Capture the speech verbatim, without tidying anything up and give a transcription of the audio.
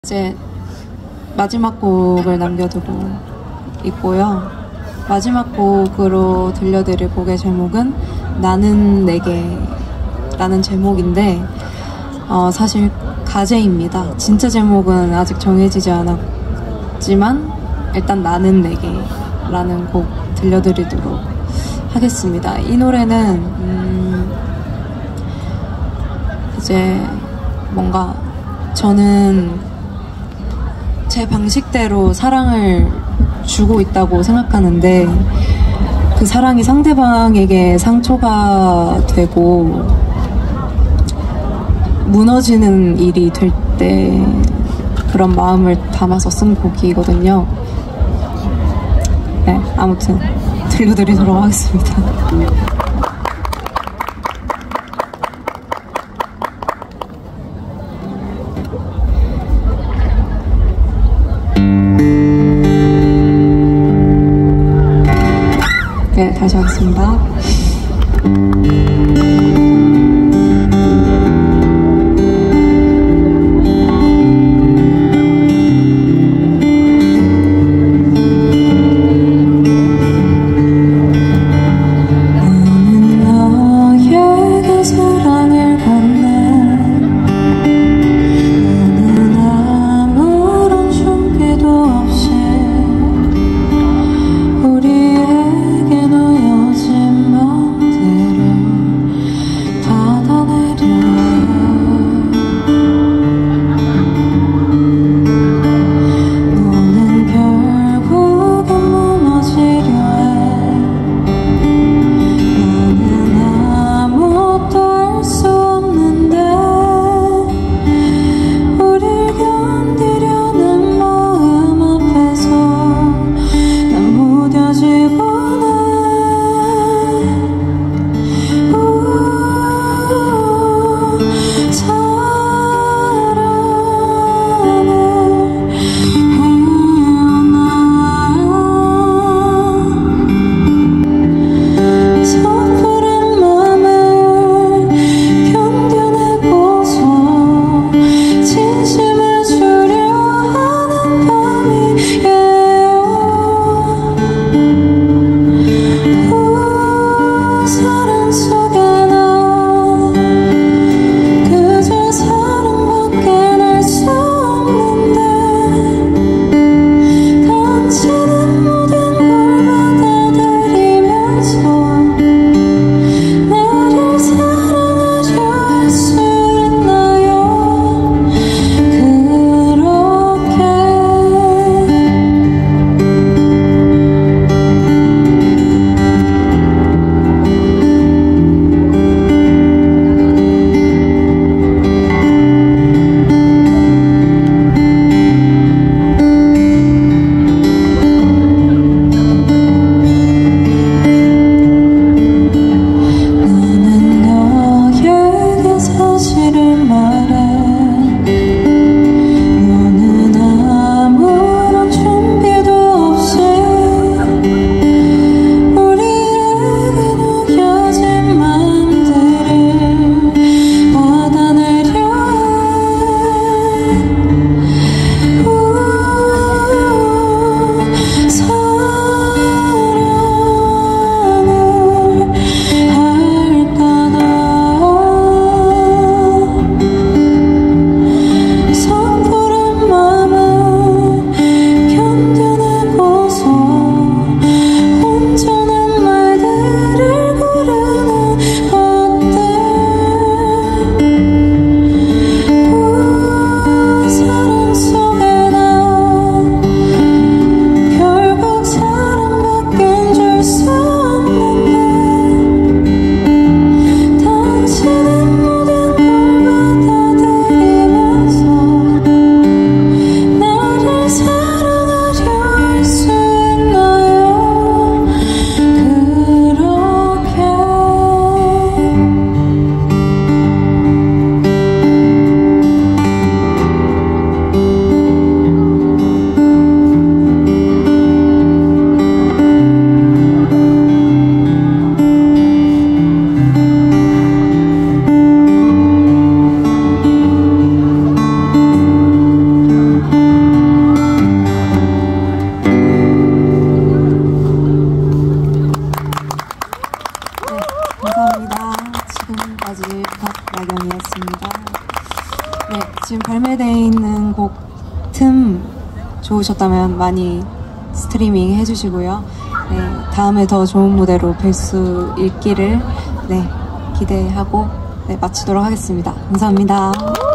이제 마지막 곡을 남겨두고 있고요. 마지막 곡으로 들려드릴 곡의 제목은 나는 내게 라는 제목인데 어, 사실 가제입니다. 진짜 제목은 아직 정해지지 않았지만 일단 나는 내게 라는 곡 들려드리도록 하겠습니다. 이 노래는 음, 이제 뭔가 저는 제 방식대로 사랑을 주고 있다고 생각하는데 그 사랑이 상대방에게 상처가 되고 무너지는 일이 될 때 그런 마음을 담아서 쓴 곡이거든요. 네, 아무튼 들려드리도록 하겠습니다. 네, 다시 하겠습니다. 지금까지 박나경이었습니다. 네, 지금 발매되어 있는 곡 틈 좋으셨다면 많이 스트리밍 해주시고요. 네, 다음에 더 좋은 무대로 뵐 수 있기를 네, 기대하고 네, 마치도록 하겠습니다. 감사합니다.